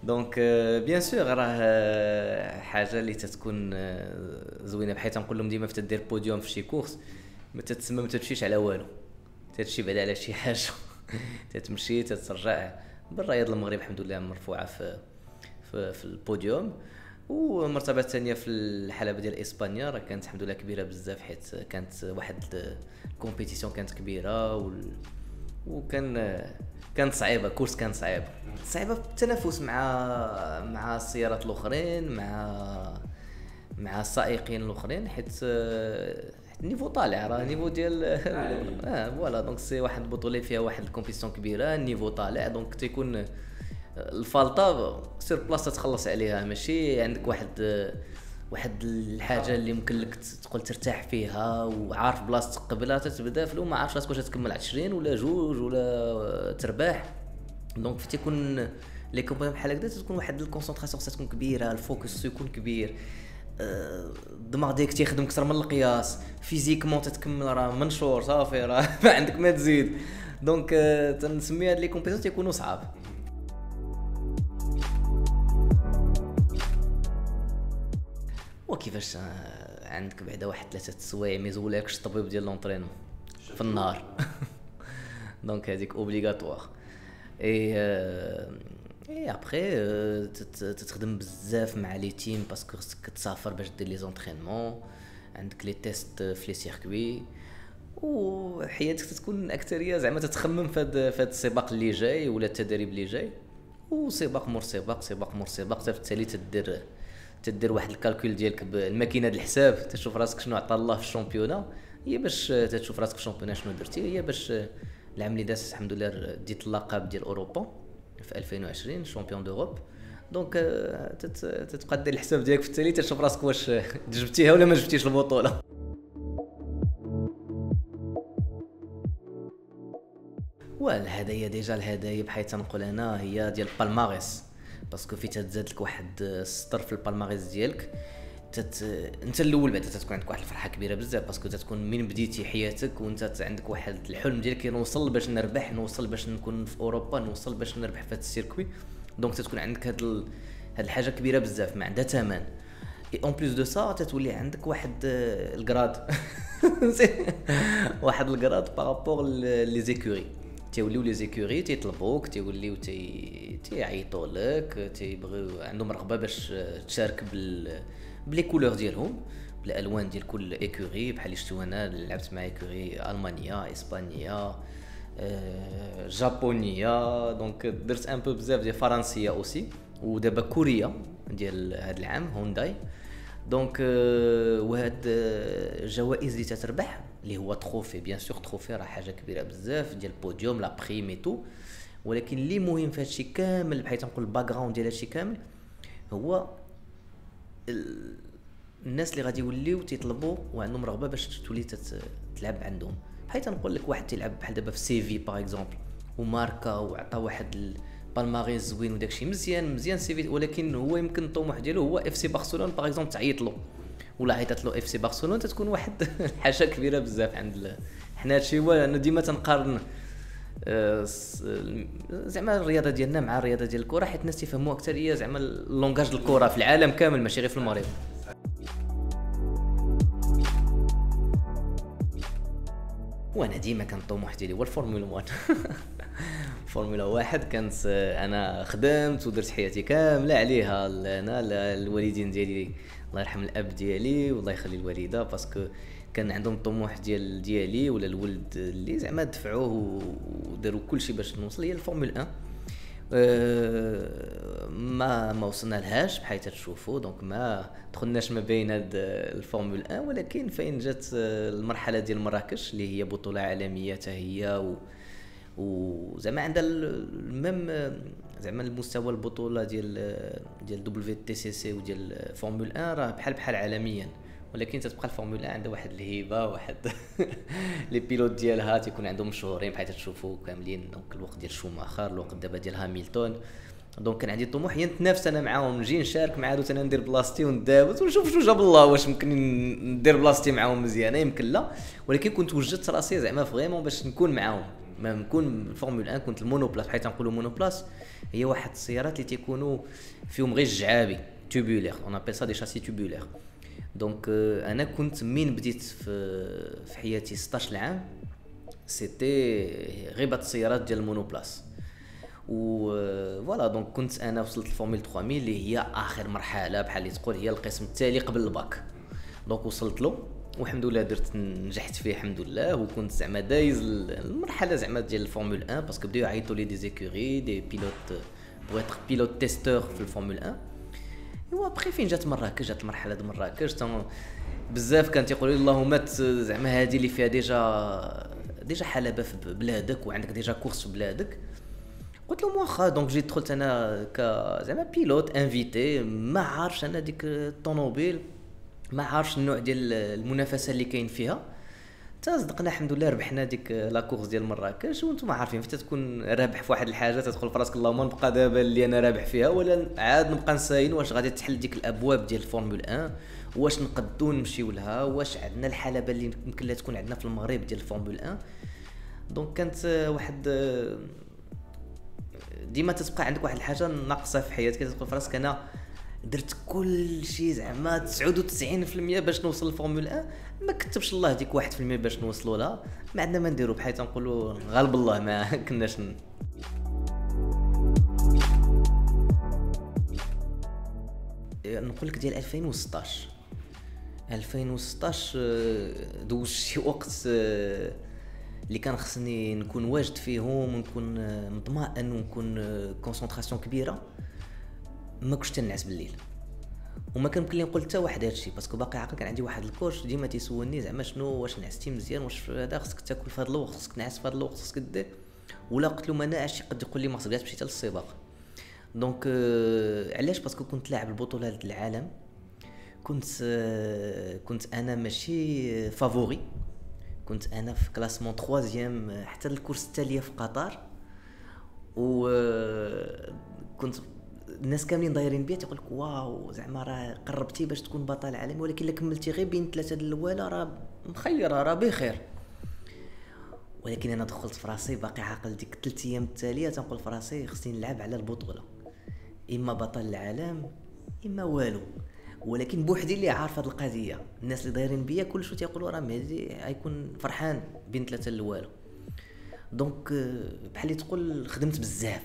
دونك بيان سور راه حاجه اللي تتكون زوينه، بحيث نقول لهم ديما دير بوديوم في شي كورس ما تتسمى ما تمشيش على والو، تمشي بعدا على شي حاجه تتمشي تترجع. بالرياض المغرب الحمد لله مرفوعه في البوديوم. والمرتبه الثانيه في الحلبه ديال اسبانيا راه كانت الحمد لله كبيره بزاف، حيت كانت واحد الكومبيتيسيون كانت كبيره كانت صعيبه، كورس كانت صعيبه في التنافس مع السيارات الاخرين، مع السائقين الاخرين، حيت النيفو طالع، راه النيفو ديال فوالا. دونك سي واحد البطوله فيها واحد الكومبيتيسيون كبيره، النيفو طالع، دونك تيكون الفالطه سير بلاصه تخلص عليها، ماشي عندك واحد الحاجه اللي ممكن لك تقول ترتاح فيها وعارف بلاصتك قبلها تتبدا في ما عارفش راسك واش تكمل 20 ولا جوج ولا ترباح. دونك تيكون لي كومبوني بحال هكذا تكون واحد الكونسونطراسيون تكون كبيره، الفوكس يكون كبير، الدماغ ديالك تيخدم اكثر من القياس، فيزيكمون تتكمل راه منشور صافي، راه ما عندك ما تزيد. دونك تنسمي هاد لي كومبيتيسيون تيكونوا صعاب. وكيفاش عندك بعدا واحد 3 سوايع ما يزولكش الطبيب ديال لونطرينمون في النهار دونك هذيك اوبليغاتوار. اي ابري تتخدم بزاف مع لي تيم، باسكو خصك تسافر باش دير لي زونطرينمون، عندك لي تيست في لي سيركوي، وحياتك تكون اكثريه زعما تتخمم في هذا السباق اللي جاي ولا التدريب اللي جاي، وسباق مور سباق حتى في التالي تدير واحد الكالكول ديالك بالماكينه ديال الحساب، تشوف راسك شنو عطى الله في الشامبيونا، هي باش تشوف راسك في الشامبيونا شنو درتي، هي باش العام اللي داز الحمد لله ديت اللقب ديال اوروبا في 2020 شامبيون دوروب. دونك تتبقى دير الحساب ديالك في التالي تشوف راسك واش جبتيها ولا ما جبتيش البطوله. والهدايا ديجا الهدايا بحيث تنقول انا هي ديال بالماريس، باسكو في تزاد لك واحد السطر في البالماريس ديالك، انت الاول بعدا تكون عندك واحد الفرحه كبيره بزاف، باسكو تكون من بديتي حياتك وانت عندك واحد الحلم ديالك نوصل باش نربح، نوصل باش نكون في اوروبا، نوصل باش نربح في هذا السيركوي. دونك تكون عندك هاد الحاجه كبيره بزاف ما عندها ثمن. اي اون بليس دو سا تتولي عندك واحد الكراد واحد الكراد بارابور لي زيكوري، تيوليو لي زيكوري تيطلبوك، تيوليو تيعيطوا لك، تيبغيو عندهم رغبه باش تشارك بلي كولور ديالهم، بالالوان ديال كل ايكوري. بحال شفتوا انا لعبت مع ايكوري المانيا، اسبانيا، جابونيه، دونك درت ان بو بزاف ديال فرنسيه اوسي، ودابا كوريا ديال هذا العام هونداي. دونك وهاد الجوائز اللي تتربح اللي هو تروفي، بيان سور تروفي راه حاجه كبيره بزاف ديال البوديوم لا بريم اي تو، ولكن اللي مهم في هادشي كامل بحيث نقول الباك جراوند ديال هادشي كامل هو الناس اللي غادي يوليو تيطلبوا وعندهم رغبه باش تولي تلعب عندهم. بحيث نقول لك واحد تيلعب بحال دابا في سي في باغ اكزومبل وماركا وعطى واحد البالماريس زوين وداكشي مزيان سي في، ولكن هو يمكن الطموح ديالو هو اف سي برشلونه باغ اكزومبل، تعيط له ولا عيطت له اف سي برشلونه، تتكون واحد حاجه كبيره بزاف عند حنا. هادشي هو انا ديما تنقارن زعما الرياضه ديالنا مع الرياضه ديال الكره، حيت الناس تيفهموا اكثر هي زعما اللونغاج ديال الكره في العالم كامل ماشي غير في المغرب. وانا ديما كان الطموح ديالي هو الفورمولا 1 فورمولا 1 كانت انا خدمت ودرت حياتي كامله عليها. انا الوالدين ديالي الله يرحم الاب ديالي والله يخلي الوالده، باسكو كان عندهم الطموح ديالي ولا الولد اللي زعما دفعوه وداروا كل شيء باش نوصل هي الفورمولا 1. ما وصلنا لهاش بحيث تشوفوا، دونك ما دخلناش ما بين هاد الفورمولا 1، ولكن فين جات المرحله ديال مراكش اللي هي بطوله عالميه حتى هي وزعما عندها الميم زعما المستوى البطوله ديال دبليو تي سي سي وديال فورمولا 1 راه بحال عالميا، ولكن تتبقى الفورمولا عندها واحد الهيبه، واحد لي بيلوت ديالها تيكون عندهم مشهورين بحيث تشوفوا كاملين. دونك الوقت ديال شوماخر، الوقت دابا ديال هاميلتون، دونك كان عندي طموح هي نتنافس انا معاهم، نجي نشارك مع هادو انا ندير بلاصتي وندابز ونشوف شنو جاب الله، واش ممكن ندير بلاصتي معاهم مزيانه يمكن لا، ولكن كنت وجدت راسي زعما فريمون باش نكون معاهم ما نكون الفورمول 1 كنت المونوبلاس، بحيث نقولوا مونوبلاس هي واحد السيارات اللي تيكونوا فيهم غير الجعابي تيبولير، اون ابل سا دي شاسي تيبولير. دونك انا كنت من بديت في حياتي 16 عام سيتي غير السيارات ديال المونوبلاس. و فوالا دونك كنت انا وصلت الفورمول 3000 اللي هي اخر مرحله بحال اللي تقول هي القسم التالي قبل الباك. دونك وصلت له والحمد لله درت نجحت فيه الحمد لله، وكنت زعما دايز المرحله زعما ديال الفورمول 1 باسكو بداو يعيطوا لي دي زيكوري دي بيلوت بغيت اتر بيلوت تيستور في الفورمول 1. ايوا بخي فين جات مراكش، جات المرحله ديال مراكش بزاف كان تيقولوا لي اللهم زعما هذه اللي فيها ديجا حلبه في بلادك وعندك ديجا كورس في بلادك. قلت لهم واخا. دونك جيت دخلت انا زعما بيلوت انفيتي، ما عارفش انا ديك الطوموبيل، ما عارفش النوع ديال المنافسه اللي كاين فيها. تصدقنا الحمد لله ربحنا ديك لا كورس ديال مراكش. وانتم عارفين فين تكون رابح في واحد الحاجه تدخل في راسك اللهم نبقى دابا اللي انا رابح فيها ولا عاد نبقى نساين واش غادي تحل ديك الابواب ديال الفورمول 1، واش نقدو نمشيو لها، واش عندنا الحلبه اللي يمكن لها تكون عندنا في المغرب ديال الفورمول 1. دونك كانت واحد ديما تتبقى عندك واحد الحاجه ناقصه في حياتك، تدخل في راسك انا درت كل شيء زعما 99% باش نوصل للفورمول 1، ما كتبش الله ديك 1% باش نوصلوا لها، ما عندنا ما نديروا بحال تنقولوا غالب الله ما كناش نقول لك ديال 2016 دوز شي وقت اللي كان خصني نكون واجد فيهم ونكون مطمئن ونكون كونسونطراسيون كبيره، ما كنتش تنعس بالليل وما كان يمكن لي نقول حتى واحد هادشي باسكو باقي عاقل. كان عندي واحد الكوش ديما تيسولني زعما شنو واش نعستي مزيان، واش هذا خصك تاكل في هذا الوقت، خصك تنعس في هذا الوقت، خصك دير. ولا قلت له ما ناعش قد يقول لي ما خصك تمشي حتى للسباق. دونك علاش؟ باسكو كنت لاعب البطوله ديال العالم، كنت انا ماشي فافوري، كنت انا في كلاسمون 3 حتى الكورس التاليه في قطر. و كنت الناس كاملين دايرين بيا تيقول لك واو زعما راه قربتي باش تكون بطل عالمي، ولكن الا كملتي غير بين 3 الاولى راه مخيره راه بخير. ولكن انا دخلت في راسي باقي عاقل ديك 3 ايام التاليه تنقول في راسي خصني نلعب على البطوله، اما بطل العالم اما والو. ولكن بوحدي اللي عارف هذه القضيه، الناس اللي دايرين بيا كلشي تيقولوا راه مهدي غيكون فرحان بين 3 الوالو. دونك بحال اللي تقول خدمت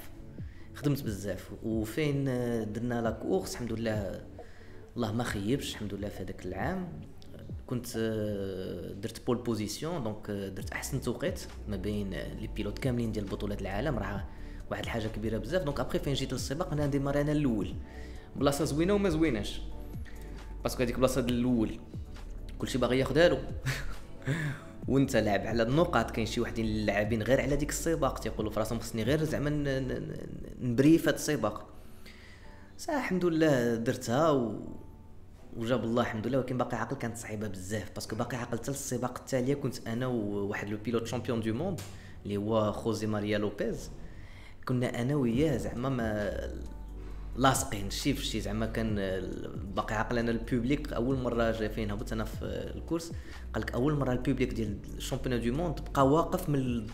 بزاف وفين درنا لا كورس الحمد لله الله ما خيبش الحمد لله. في هذاك العام كنت درت بول بوزيسيون، دونك درت احسن توقيت ما بين لي بيلوت كاملين ديال بطولات العالم، راه واحد الحاجه كبيره بزاف. دونك ابري فين جيت للسباق انا ديما انا الاول، بلاصه زوينه وما زويناش باسكو هذيك البلاصه ديال الاول كلشي باغي ياخذها له وانت لاعب على النقاط. كاين شي وحدين اللاعبين غير على ديك السباق تيقولوا في راسهم خصني غير زعما نبري في هذا السباق. صح الحمد لله درتها وجاب الله الحمد لله. ولكن باقي عاقل كانت صعيبه بزاف باسكو باقي عاقل حتى السباق التاليه كنت انا وواحد لو بيلوت شامبيون دو موند اللي هو خوزي ماريا لوبيز، كنا انا وياه زعما ما لاصقين شي في شي. زعما كان باقي عاقل انا البوبليك اول مره جا فين هبط انا في الكورس، قال لك اول مره البوبليك ديال الشامبيون دو موند بقى واقف من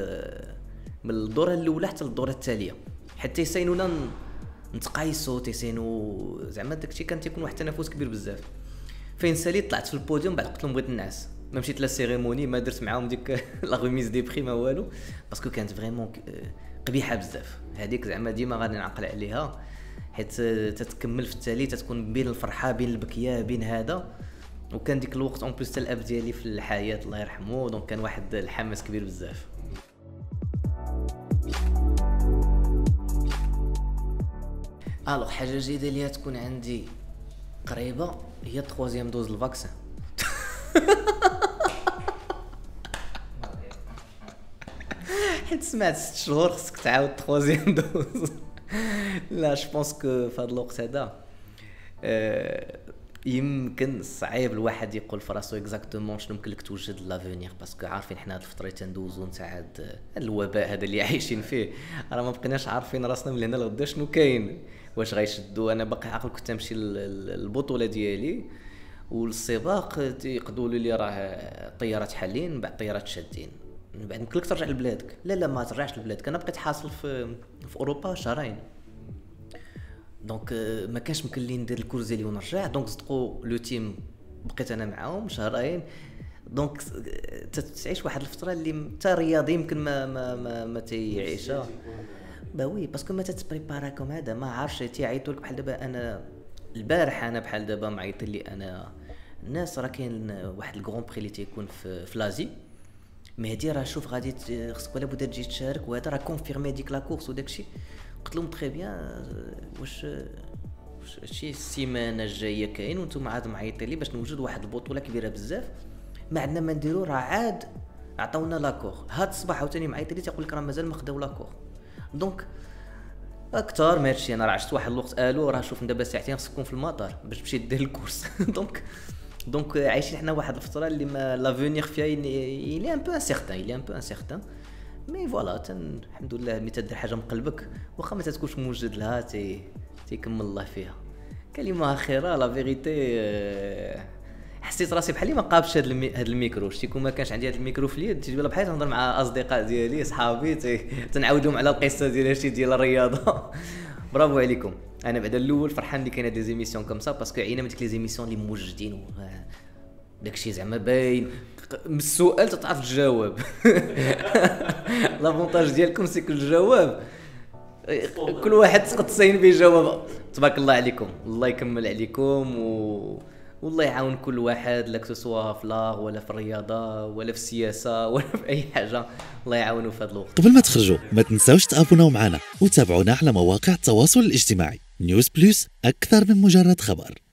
الدوره الاولى حتى للدوره التاليه حتى يسينونا نتقايسوا تيسينوا. زعما داكشي كان تيكون واحد التنافس كبير بزاف. فين ساليت طلعت في البوديوم بعد قلت لهم بغيت نعس، ما مشيت لا سيريموني ما درت معاهم ديك لا غوميز دي بري ما والو باسكو كانت فريمون قبيحه بزاف. هذيك زعما ديما غادي نعقل عليها حيت تتكمل في التالي تتكون بين الفرحه بين البكيه بين هذا. وكان ديك الوقت اون بليس الاب ديالي في الحياه الله يرحمه، دونك كان واحد الحماس كبير بزاف. الوغ حاجه جديده اللي تكون عندي قريبه هي 3 دوز الفاكسين. حيت سمعت 6 شهور خصك تعاود 3 دوز. لا جو بونس كو في هذا الوقت هذا يمكن صعيب الواحد يقول في راسو اكزاكتومون شنو يمكن لك توجد لافونيغ باسكو عارفين حنا هاد الفتره تندوزو نتاع هاد الوباء هذا اللي عايشين فيه، راه ما بقيناش عارفين راسنا من هنا لغدا شنو كاين، واش غيشدوا. انا باقي عاقل كنت نمشي للبطوله ديالي والسباق يقولوا لي راه الطيارات حالين بعد الطيارات شادين، من بعد يمكن لك ترجع لبلادك. لا ما ترجعش لبلادك. انا بقيت حاصل في اوروبا شهرين، دونك ما كانش يمكن لي ندير الكورس ديالي ونرجع. دونك صدقوا لو تيم بقيت انا معاهم شهرين. دونك تعيش واحد الفتره اللي حتى رياضي يمكن ما تيعيشها. با وي باسكو ما تتبريباراكم هذا ما عارفش تيعيطوا لك بحال دابا. انا البارح انا بحال دابا معيط لي انا الناس راه كاين واحد الكرون بري اللي تيكون في لازي مهدي راه شوف غادي خصك ولا بدا تجي تشارك وهذا راه كونفيرمي ديك لا كورس وداكشي. قلت لهم تري بيان واش شي السيمانه الجايه كاين وانتم عاد معيطين لي باش نوجد واحد البطوله كبيره بزاف ما عندنا ما نديرو راه عاد عطاونا لاكور. هاد الصباح عاوتاني معيط لي تيقول لك راه مازال ما خداو لاكور. دونك اكثر ما هادشي انا راه عشت واحد الوقت الو راه شوف دابا ساعتين خصك تكون في المطار باش تمشي دير الكورس. دونك عايشين حنا واحد الفتره اللي ما لافونيغ فيها يلي ان بو انسيغتان مي فوالا الحمد لله ملي تدير حاجه من قلبك واخا ما تكونش موجد لها تيكمل الله فيها. كلمه اخيره لا فيغيتي حسيت راسي بحال ما قابش هذا الميكرو. شتي كون ما كانش عندي هذا الميكرو في اليد تجي بحال نهضر مع اصدقاء ديالي صحابي تنعاودهم على القصه ديال هادشي ديال الرياضه. برافو عليكم. انا بعدا الاول فرحان اللي كاينه دي زيميسيون كوم سا باسكو عينا من ديك لي زيميسيون اللي موجدين داكشي زعما باين من السؤال تعرف تجاوب. لافونتاج ديالكم سي كل الجواب كل واحد تقد تصين به جواب. تبارك الله عليكم الله يكمل عليكم والله يعاون كل واحد لك سواء في لاغ ولا في الرياضه ولا في السياسه ولا في اي حاجه. الله يعاونوا في هذا الوقت. قبل ما تخرجوا ما تنساوش تابوناو معنا وتابعونا على مواقع التواصل الاجتماعي. نيوز بلس اكثر من مجرد خبر.